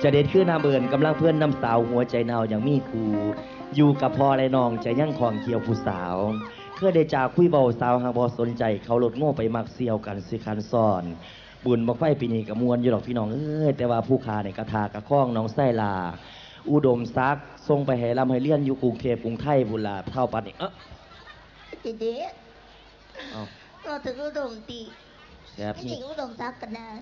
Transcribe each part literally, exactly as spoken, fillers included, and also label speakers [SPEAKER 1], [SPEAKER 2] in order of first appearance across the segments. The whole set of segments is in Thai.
[SPEAKER 1] จะเด็ดขึ้นน้ำเอิญกำลังเพื่อนน้ำสาวหัวใจเนาอย่างมีครูอยู่กับพ่อและน้องใจยั่งของเกี่ยวผู้สาวเพื่อได้จากคุยเบาสาวหางบอสนใจเขาลดโง่ไปมักเซียวกันสิคันซ่อนบุญบักไฟปีนี้กับมวลอยู่หรอกพี่น้องเอ้ยแต่ว่าผู้ขาในกระทากระข้องน้องไส้ลาอุดมซักทรงไปให้ลำให้เลี้ยนอยู่กรุงเทพกรุงไทยบุญลาเท่าปันนี่เออ
[SPEAKER 2] เด็ดเราถึงอุดมตีไม่ถึงอุดมซักกันนะ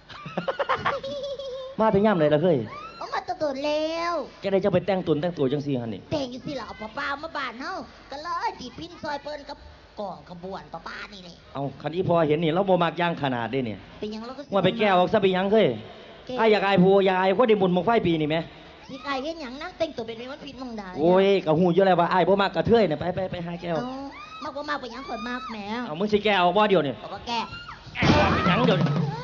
[SPEAKER 1] มาถึงย่ำเลยละเคย
[SPEAKER 2] เอามาตัวแล้ว
[SPEAKER 1] แกได้จะไปแต่งตุนแต่งตัวจังซี่ฮันนี่
[SPEAKER 2] แต่งอยู่สิล่ะเอาป้าป้ามาบ้านเฮาก็เลยตีพินซอยเปิ้นกับกองขบวนป้าป้านี่เลย
[SPEAKER 1] เอาคันอีพอเห็นนี่เราบ่มักย่างขนาดได้เนี่ย
[SPEAKER 2] เป็นยังเราก็
[SPEAKER 1] ว่าไปแก้ออกซะไปยังเคยไอ้อยากอายผัวอยากอายคนได้บุญบังไฟปีนี่ไหม
[SPEAKER 2] สิกายเห็นอย่างนั่งแต่งตัวเป็นมันผิดมังได้
[SPEAKER 1] โอ้ยกะหูเยอะเลยว่าไอ้บ่มักกระเทยเนี่ยไปไปไปหาแก้ว
[SPEAKER 2] มากบ่มากไปยังข่อยมากแหม
[SPEAKER 1] เอามึงสิแก้ออกบ่เดียวเนี่ย
[SPEAKER 2] ก็แก้
[SPEAKER 1] ไปยังเดี๋ยว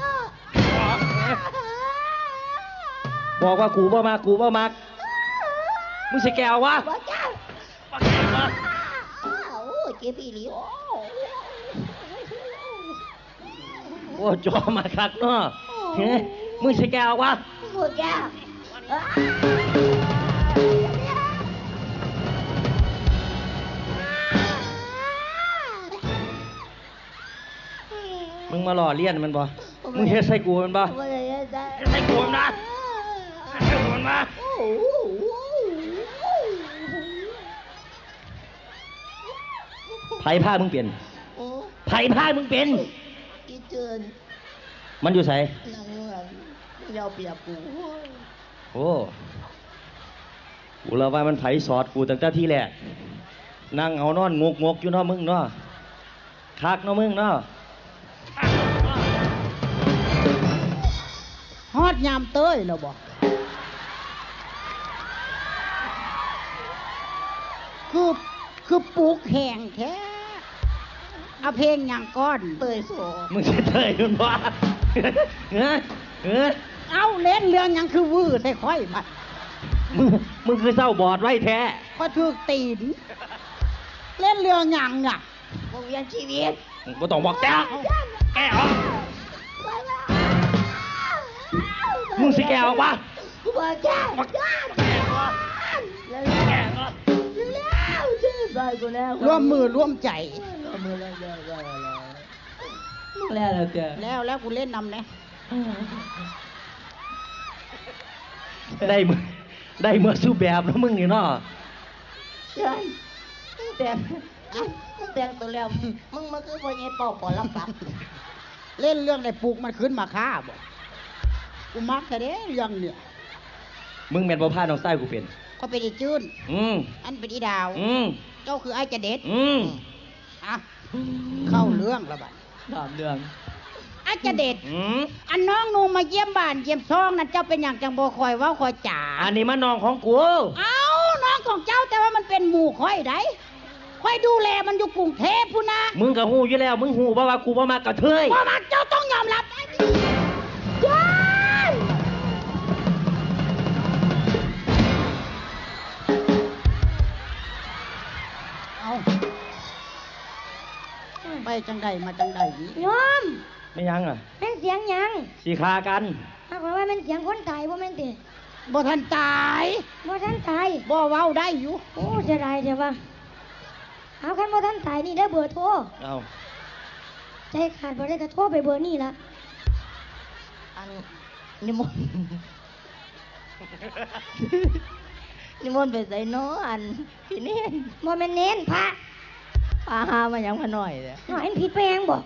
[SPEAKER 1] บอกว่ากูบ่มากกูบ่มักมึงสิแก้ววะ
[SPEAKER 2] บ่แก้วโอ้เก็บอีหลี
[SPEAKER 1] โอ้จอมาคักเนาะมึงสิแก้ววะ
[SPEAKER 2] บ่แก้ว
[SPEAKER 1] มึงมาหล่อเลี้ยนมันบ่มึงเฮ็ดใส่กูมันบ่ใส่กูมันนะใส่กูมันมาไผ่ผ้ามึงเปลี่ยนไผ่ผ้ามึงเป็น
[SPEAKER 2] อีเจิน
[SPEAKER 1] มันอยู่ไส
[SPEAKER 2] นั่งยาวเปียกกู
[SPEAKER 1] โอ้กูเราว่ามันไผ่สอดกูตั้งแต่ที่แรกนั่งเอานอนงกงกอยู่เนาะมึงเนาะคักเนาะมึงเนาะ
[SPEAKER 3] ฮอดยามเต้ยแล้วบ่คือคือปลูกแห้งแท้เอาเพลงอย่างก้อน
[SPEAKER 2] เต้ยโส
[SPEAKER 1] มึงจะเต้ยมันบ่เฮ้ยเฮ้ย
[SPEAKER 3] เอาเล่นเรื่องอย่างคือวื้อใส่ค่อยบัด
[SPEAKER 1] มึงมึงคือเศร้าบอดไว้แท้
[SPEAKER 3] ก็ถูกตีนเล่นเรื่องอย่างน่ะ
[SPEAKER 2] วงเวียนชีวิต
[SPEAKER 1] บ่ต้องบอกแกแกเหรอมึงสิแกออกปะ
[SPEAKER 2] บ่แกบ่แกแล้วแล้วชื่อใส่กูแล้ว
[SPEAKER 3] ร่วมมือร่วมใจ
[SPEAKER 2] ร่วมมือแล้วแล้ว
[SPEAKER 3] แล้วแล้วแกแล้วแล้วกูเล่นนำนะ
[SPEAKER 1] ได้มือได้เมื่อสู้แบบแล้วมึงนี่เนาะ
[SPEAKER 2] ใช่แต่แต่งตัวแล้วมึงมาคือพ่อใหญ่ปอกปอลำปัก
[SPEAKER 3] เล่นเรื่องได้ปลูกมันขึ้นมาฆ่าบ่กูมักแต่เด้เรื่องเนี่ย
[SPEAKER 1] มึงแม่นบ่พาน้องไส้กูเป็น
[SPEAKER 3] ก็เป็นอีจื้น
[SPEAKER 1] อืม
[SPEAKER 3] อันเป็นอีดาว
[SPEAKER 1] อืม
[SPEAKER 3] เจ้าคือไอ้จะเด็ด
[SPEAKER 1] อืม
[SPEAKER 3] อ่ะเข้าเรื่องละบัด
[SPEAKER 1] ถามเรื่อง
[SPEAKER 3] ไอ้จะเด็ด
[SPEAKER 1] อืม
[SPEAKER 3] อันน้องนูมาเยี่ยมบ้านเยี่ยมซองนั่นเจ้าเป็นอย่างจังบ่คอยว่าคอยจ๋า
[SPEAKER 1] อันนี้มันน้องของกู
[SPEAKER 3] เอ้าน้องของเจ้าแต่ว่ามันเป็นหมู่ค่อยได้ค่อยดูแลมันอยู่กรุงเทพพุ่นนะ
[SPEAKER 1] มึงก็ฮู้อยู่แล้วมึงฮู้บ่ว่ากูบ่มากระเทย
[SPEAKER 3] บ่มักเจ้าต้องยอมรับเอาไปจังใดมาจังใด
[SPEAKER 2] โยม
[SPEAKER 1] ไม่ยังอ่ะ
[SPEAKER 2] เป็นเสียงยัง
[SPEAKER 1] สิคากัน
[SPEAKER 2] ถ้าบอกว่าเป็นเสียงคนตายบ่แม่นติ
[SPEAKER 3] บ่ทันตาย
[SPEAKER 2] บ่ทันตาย
[SPEAKER 3] บ่เว้าได้อยู่
[SPEAKER 2] โอ้เสียดายเสียว่าเอาคันบ่ทันตายนี่ได้เบอร์โทร
[SPEAKER 1] เอา
[SPEAKER 2] ใจขาดบ่ได้ก็โทรไปเบอร์นี่ล่ะอันนิมนต์นิมนต์ไปใส่น้ออันพี่เน้นบ่แม่นเน้นพระพาหามาหยังมาหน่อยเด้อหน่อยผิดแปลงบ่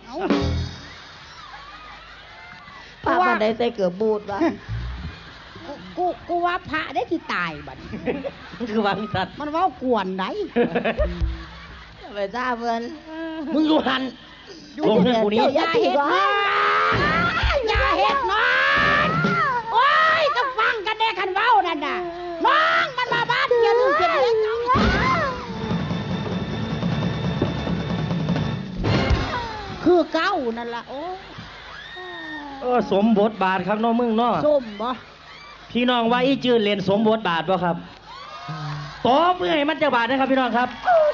[SPEAKER 2] พระบัดใดใส่เกือบบูดวะ
[SPEAKER 3] กูกูว่าพระได้ที่ตายบัด
[SPEAKER 1] มันคือวางสัตว์
[SPEAKER 3] มันเว้ากวนได้
[SPEAKER 2] ไปซ่าเพิ่น
[SPEAKER 1] มึงอยู่หันอยู่เพื่อนกูนี้
[SPEAKER 3] อย่าเฮ็ดนะอย่าเฮ็ดนะโอ้ยก็ฟังกันแน่คันเว้านั่นน่ะน้องมันมาบ้านอย่าลืมเก็บเลี้ยงน้องคือเก้านั่นล่ะโอ้
[SPEAKER 1] เออสมบทบาทครับน้องมึงเนาะ
[SPEAKER 3] สมบ่
[SPEAKER 1] พี่น้องว่าอีจืดเล่นสมบทบาทบ่ครับตบเพื่อให้มันจะบาทนะครับพี่น้องครับ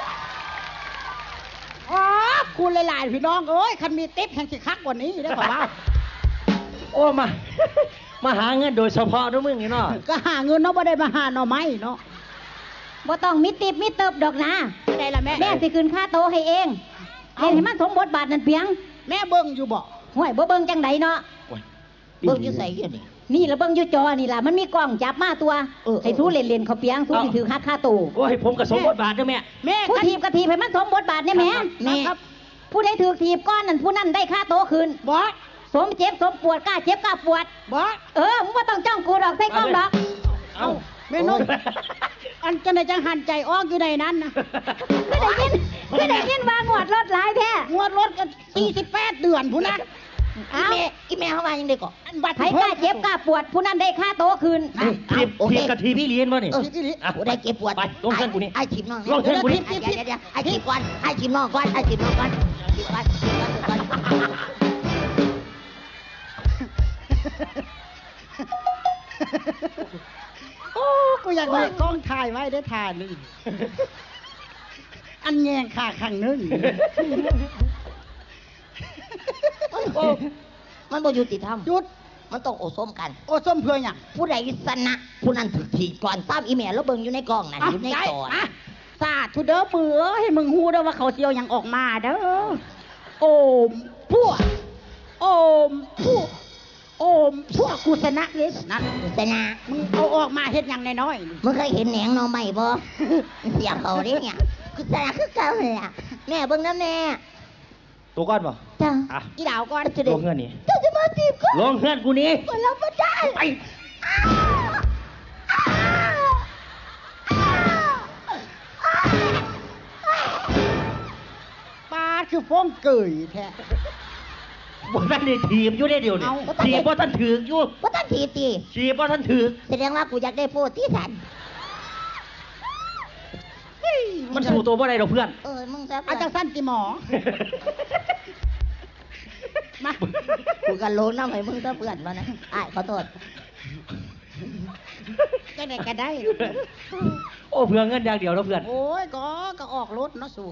[SPEAKER 3] อ๋อคุณหลายๆพี่น้องเอ้ยคันมีติ๊บแห่งสิคักกว่านี้ได้ป่าวว่า
[SPEAKER 1] โอ้มามาหาเงินโดยเฉพาะเด้อมึงนี่เนาะ
[SPEAKER 3] ก็หาเงินเนาะบ่ได้มาหาหน่อไม้เนาะ
[SPEAKER 2] บ่ต้องมีติบมีเติบดอกนะ
[SPEAKER 3] ได้ละแม่
[SPEAKER 2] แม่สิคืนค่าโตให้เองเล่นให้มันสมบทบาทนั่นเพียง
[SPEAKER 3] แม่เบิ่งอยู่บ่
[SPEAKER 2] ห่วยบ่เบิ่งจังไดเนาะ
[SPEAKER 4] เบิ่งอยู่ใส่อยู่นี่
[SPEAKER 2] นี่ละเบิ่งอยู่จอนี่ล่ะมันมีกล้องจับมาตัว
[SPEAKER 4] เออ
[SPEAKER 2] ให้สู้เล่นๆเขาเปียงสู้สิถือค่าค่าโต
[SPEAKER 1] โอ้ยผมก็สมบทบาทเด้อแม่
[SPEAKER 3] แม่
[SPEAKER 2] ผู้
[SPEAKER 3] กัน
[SPEAKER 2] ทีบกะทีบให้มันสมบทบาทเนี่ยแม่
[SPEAKER 3] แม่ครับ
[SPEAKER 2] ผู้ใดถือทีบก้อนนั่นผู้นั้นได้ค่าโตคืน
[SPEAKER 3] บ่
[SPEAKER 2] สมเจ็บสมปวดกล้าเจ็บกล้าปวด
[SPEAKER 3] บ่
[SPEAKER 2] เออมึงบ่ต้องจ้องกูดอกใส่กล้องดอก
[SPEAKER 1] เอ้า
[SPEAKER 3] แม่นกอันจังได๋จังหันใจออกอยู่ในนั้นนะ
[SPEAKER 2] คือได้ยินคือได้ยินว่างวดรถหลายแท้
[SPEAKER 3] งวดรถกันสี่สิบแปดเดือนพุ่นน่ะ
[SPEAKER 4] อีแม่อีแม่เขาว่ายังได้ก่อน
[SPEAKER 3] อันบัตร
[SPEAKER 2] ใครกล้าเจ็บกล้าปวด ผู้นั้นได้ค่าโตคืน
[SPEAKER 1] เอ้ยทีบ
[SPEAKER 4] โอเค
[SPEAKER 1] ทีบกะทีพี่เลี้ยนวะนี่
[SPEAKER 4] เออ
[SPEAKER 1] อ่ะ
[SPEAKER 4] กูได้เก็บปวด
[SPEAKER 1] ไปลงเส้นกูนี่
[SPEAKER 4] ไอ้ชิมน้อง
[SPEAKER 1] ลงเส้นกูนี่
[SPEAKER 4] เดี๋ยวเดี๋ยวเดี๋ยวไอ้ชิมก่อนไอ้ชิมน้องก่อนไอ้ชิมน้องก่อนชิมก่อนชิมก่อนชิมก่อน
[SPEAKER 3] โอ้กูอยากได้กล้องถ่ายไว้ได้ถ่ายนี่อันแยงขาข้างหนึง
[SPEAKER 4] โอ้มันบ่ยุติธรรม
[SPEAKER 3] หยุด
[SPEAKER 4] มันต้องโอส้มกัน
[SPEAKER 3] โอ้ส้มเพื่อหยัง
[SPEAKER 4] ผู้ใดชนะผู้นั้นถูกถีบก่อนตามอีแม่แล้วเบิ่งอยู่ในกล้องนั่นอยู่ใน
[SPEAKER 3] ได้
[SPEAKER 4] จอ
[SPEAKER 3] อ่ะสาธุเด้อมือให้มึงฮู้เด้อว่าเขาเสียวหยังออกมาเด้อโอมพวกโอมพวกโอมพวกกูชนะเลยนั่น
[SPEAKER 4] ชนะ
[SPEAKER 3] มึงเอาออกมาเฮ็ดหยังน้อยๆนี่
[SPEAKER 4] มึงเคยเห็นแหนงหน่อไม้บ่ เสียเขาเด้เนี่ยคือชนะคือเก่าเลยอ่ะแม่เบิ่งนะแม่
[SPEAKER 1] ตัวก้อนป่ะ
[SPEAKER 4] จ้า
[SPEAKER 1] อ่ะ
[SPEAKER 3] อีดาวก่อน
[SPEAKER 4] จะ
[SPEAKER 1] ล
[SPEAKER 4] ได้
[SPEAKER 1] งเงินนี่
[SPEAKER 4] เจ้าจะมาจีบก็
[SPEAKER 1] ลงเงินกูนี่
[SPEAKER 4] คนเราไม่ได้
[SPEAKER 1] ไป
[SPEAKER 3] ปลาคือฟ้องเกยแท้
[SPEAKER 1] บ่ท่านได้ทีบอยู่ได้เดียวนี่
[SPEAKER 3] เอา
[SPEAKER 1] ทีบบ่ท่านถือกอยู่
[SPEAKER 4] ว่าท่านทีตี
[SPEAKER 1] ทีบบ่ท่านถือก
[SPEAKER 4] แสดงว่ากูอยากได้โพดที่สัน
[SPEAKER 1] มันสู้ตัวบ่ได้ดอกเพื่อน
[SPEAKER 4] เออมึงจะ
[SPEAKER 3] อาจารย์สั้นติหมอ มา
[SPEAKER 4] กูกันโลน้ำให้มึงจะเพื่อนมานะอ้ายขอโทษ
[SPEAKER 3] จะได้ก็ได้
[SPEAKER 1] โอ้เพื่อเงินอย่างเดียวแล้วเพื่อน
[SPEAKER 3] โอ้ยก็ก็ออกรถเนาะสู่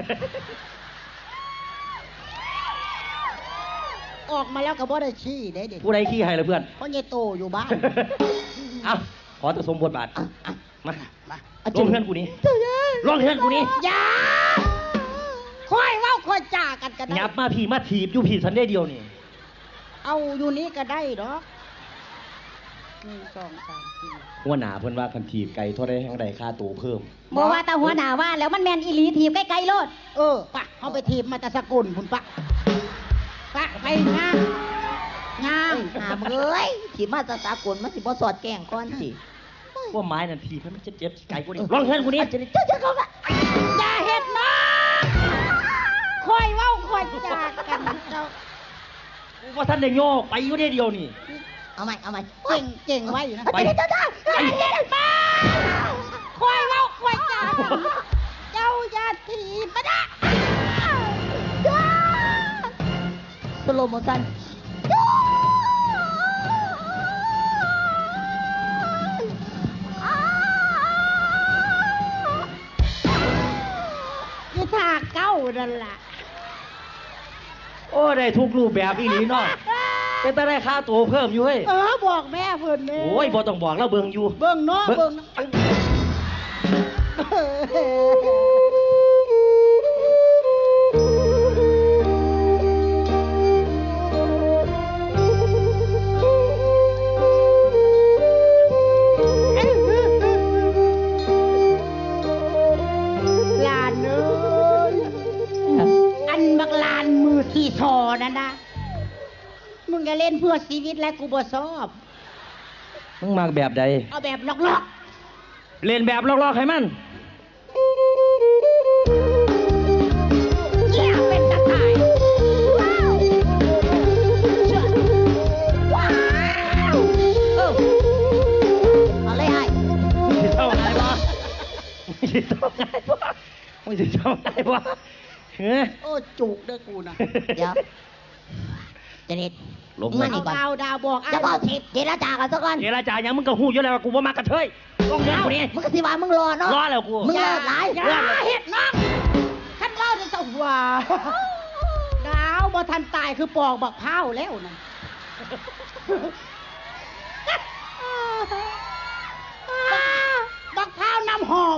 [SPEAKER 3] ออกมาแล้วก็บ่ได้ชี้ได้เด็ก
[SPEAKER 1] ผู้ใดขี้ให้ละเพื่อน
[SPEAKER 3] เพราะยายโตอยู่บ้าน
[SPEAKER 1] เอ้าขอแต่สมบทบาท
[SPEAKER 4] อ่ะอ่ะ
[SPEAKER 1] มา
[SPEAKER 3] มา
[SPEAKER 1] ลงเงินกูนี่ลงเงินกูนี่
[SPEAKER 3] อย่าค่อยเว้าค่อยจ่ากันก็ได้
[SPEAKER 1] ยับมาพี่มาถีบอยู่พี่สันได้เดียวนี่
[SPEAKER 3] เอาอยู่นี้ก็ได้ดอกหนึ่งสองสามสี่
[SPEAKER 1] หัวหน้าเพิ่นว่าคันถีบไก่เท่าได้แห่งใดค่าตัวเพิ่ม
[SPEAKER 2] บอกว่าตาหัวหน้าว่าแล้วมันแมนอีหลีทีบใกล้ๆโลด
[SPEAKER 3] เออปะเอาไปทีบมาแตะสกุลคุณปะปะไปงามงาม
[SPEAKER 4] หามเอ้ยที่มาตะสากลมันสิบ่สอดแกล้งก่อนสิ
[SPEAKER 1] ว่าไม้นั่นถีบให้มันเจ็บๆไก่กูนี่ลงเงินกูนี่
[SPEAKER 4] เจ้าเจ้าจะเข้ามา
[SPEAKER 3] อย่าเฮ็ดนะค่อยเว้าค่อยจ่ากันเจ้า
[SPEAKER 1] ว่าท่านได้โยกไปอยู่ได้เดียวนี่
[SPEAKER 4] เอาใหม่เอาใหม่
[SPEAKER 3] เก่งเก่งไว้อยู่นะ
[SPEAKER 4] ไปเจ้าเจ้า
[SPEAKER 3] อย่าเฮ็ดมาค่อยเว้าค่อยจ่าเจ้าอย่าทีบมานะ
[SPEAKER 4] สโลโมชัน
[SPEAKER 3] ยี่ทาเก้านั่นล่ะ
[SPEAKER 1] โอ้ได้ทุกรูปแบบอีหลีเนาะเป็นแต่ได้ค่าตัวเพิ่มอยู่เฮ้ย
[SPEAKER 3] เออบอกแม่เพิ่นแม่
[SPEAKER 1] โอ้ยบ่ต้องบอกแล้วเบิ่งอยู่
[SPEAKER 3] เบิ่งเนาะเบิ่งเนาะ ลานเอ้ยอันบักลานมือที่ทอนั่นนะมึงจะเล่นเพื่อชีวิตและกูบ่ชอบ
[SPEAKER 1] มึงมากแบบใด
[SPEAKER 3] เอาแบบล็อก
[SPEAKER 1] เล่นแบบลอกๆให้มัน
[SPEAKER 3] ๆเยี่ยเป็นตะข่ายว้าวเชื่อว้าว
[SPEAKER 4] เออเอาเลยไอ้
[SPEAKER 1] มึงสิเท่าไงวะมึงสิเท่าไงวะมึงสิเท่าไงวะเฮ้ย
[SPEAKER 3] โอ้จุกเด้อกูนะ
[SPEAKER 4] เดี๋ยวเจเน็ต
[SPEAKER 1] ลง
[SPEAKER 4] มา
[SPEAKER 1] มา
[SPEAKER 4] นี่
[SPEAKER 3] เอา
[SPEAKER 4] ก่อน
[SPEAKER 3] ดาวดาวบอก
[SPEAKER 4] จะบอกทิพเจรจากันซะก่อน
[SPEAKER 1] เจรจายังมึงก็หู้อยู่แล้วว่ากูบ่มากระเทยลงเงินกูนี่
[SPEAKER 4] มึงก็สิว่ามึงรอเนาะ
[SPEAKER 1] รอแล้วกู
[SPEAKER 4] มึงเลิกหลาย
[SPEAKER 3] อย่าเฮ็ดน้องขันเล่าจะสว่าดาวบ่ทันตายคือปอกบักเผาแล้วนั่น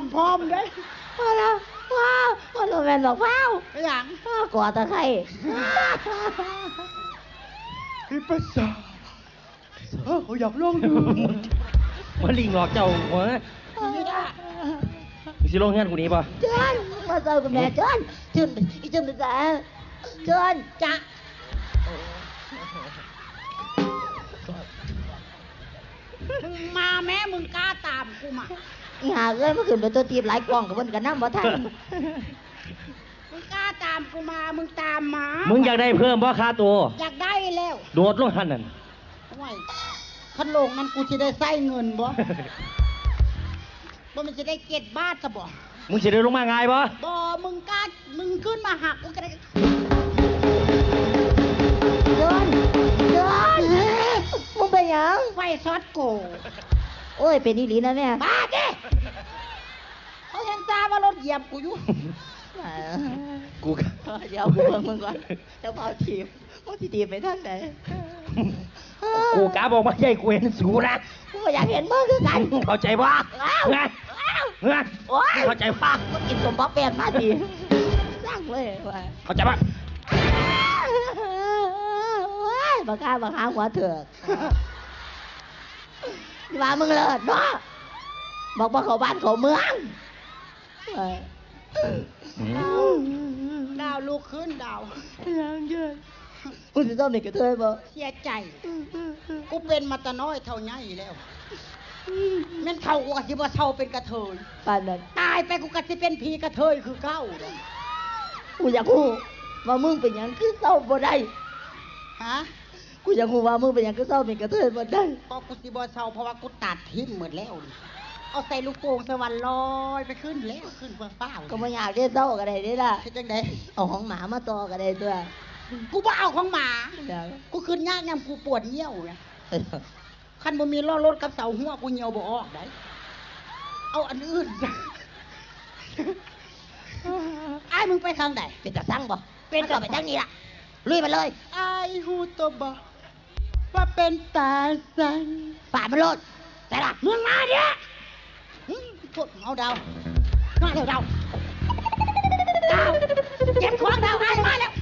[SPEAKER 3] พร้อมเด้
[SPEAKER 2] พอแล้วว้าวมันโรแมนบอกว้าว
[SPEAKER 3] ไปหยัง
[SPEAKER 2] ว้าวกว่าตะไคร้
[SPEAKER 3] พี่ภาษาเออเขาอยากลองดู
[SPEAKER 1] มันลิงหลอกเจ้าหัว
[SPEAKER 3] นี่นะ
[SPEAKER 1] มึงสิลงงานกูนี้ป่ะ
[SPEAKER 2] เจินมาเจอกับแม่เจินเจินอีเจินเป็นไงเจินจะ
[SPEAKER 3] มึงมาแม่มึงกล้าตามกูมา
[SPEAKER 2] อีหาเอ้ยเมื่อคืนไปตัวตีบหลายกล่องกับเพิ่นกันน้ำบ่ทัน
[SPEAKER 3] มึงกล้าตามกูมามึงตามมา
[SPEAKER 1] มึงอยากได้เพิ่มบ่ค่าตัว
[SPEAKER 3] อยากได้แล้ว
[SPEAKER 1] โดดลงหันนั่น
[SPEAKER 3] โอ้ยขันโลงนั้นกูจะได้ใส่เงินบ่บ่มันจะได้เก็ดบาทซะบ่
[SPEAKER 1] มึงสิได้ลงมาง่ายบ่
[SPEAKER 3] บ่มึงกล้ามึงขึ้นมาหักกูก็ได้
[SPEAKER 2] เจินเจินมึงเป็นหยัง
[SPEAKER 3] ไฟซอสโก
[SPEAKER 2] โอ้ยเป็นอีหลีนะแม่
[SPEAKER 3] บ้าเด้เขายังตามว่ารถเหยียบกูอยู่
[SPEAKER 1] กูก็
[SPEAKER 2] เดี๋ยวกูเบิ่งมึงก่อนเดี๋ยวเผาทีบมึงสิทีบไปทางไหน
[SPEAKER 1] กูกะบอกว่าใหญ่กูเห็นสูนะ
[SPEAKER 2] กูก็อยากเห็นมึงคือกัน
[SPEAKER 1] เข้าใจป่ะไงไง
[SPEAKER 2] โอ้ย
[SPEAKER 1] เข้าใจป่ะ
[SPEAKER 2] มึงกินสมบัติแปดมาดีสร้างเลยว่า
[SPEAKER 1] เข้าใจป่ะ
[SPEAKER 2] ว้ายบักข้าบักข้าหัวเถือกว่ามึงเลิศเนาะบอกว่าเขาบ้านเขาเมืองเอ้ย
[SPEAKER 3] ดาวลูกขึ้นดาว
[SPEAKER 2] ยังเยอะมึงจะต้องมีกระเทยบ่
[SPEAKER 3] เสียใจ กูเป็นมาแตะน้อยเท่าไงแล้วแม่นเท่ากูกะสิบ่เท่าเป็นกระเทย
[SPEAKER 2] ป่านนั้น
[SPEAKER 3] ตายไปกูกะสิเป็นผีกระเทยคือเก้าเลย
[SPEAKER 2] กูอยากรู้ว่ามึงเป็นหยังคือเศร้าบ่ได้
[SPEAKER 3] ฮะ
[SPEAKER 2] กูอยากรู้ว่ามึงเป็นหยังคือเศร้าเป็นกระเทยบ่ได้
[SPEAKER 3] พอกูสิบ่เท่าเพราะว่ากูตัดทิ้งหมดแล้วนี่เอาใส่ลูกโป่งสวรรค์ลอยไปขึ้นแล้วขึ้นเฟื่องฟ้า
[SPEAKER 2] ก็ไม่อยากได้เศร้าก็ได้เด้ล่ะ
[SPEAKER 3] คิดจังได
[SPEAKER 2] เอาของหมามาต่อก็ได้ตัว
[SPEAKER 3] กูบ่เอาของหมา
[SPEAKER 2] เดี๋ยว
[SPEAKER 3] กูขึ้นยากยามกูปวดเหี่ยวไงคันบ่มีล้อรถกับเสาหัวกูเหี่ยวบ่ออกได้เอาอันอื่น ไอ้ายมึงไปทางไหน
[SPEAKER 2] เป็นตาสั่งบ่เป็นก็ไปทางนี้ล่ะลุยมาเลย
[SPEAKER 3] ไอ้ายฮู้ตัวบ่ว่าเป็นตาสัง
[SPEAKER 2] ฝ่ามันโลดแต่ละ
[SPEAKER 3] มึงมาเด้อหึพวกเอาดาวมาเร็วดาวดาวเก็บของดาวไอ้ายมาแล้ว